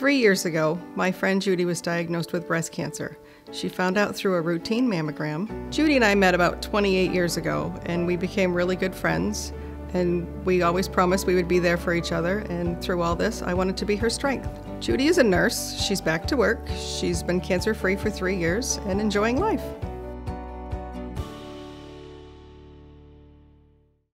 3 years ago, my friend Judy was diagnosed with breast cancer. She found out through a routine mammogram. Judy and I met about 28 years ago, and we became really good friends. And we always promised we would be there for each other, and through all this, I wanted to be her strength. Judy is a nurse. She's back to work. She's been cancer-free for 3 years and enjoying life.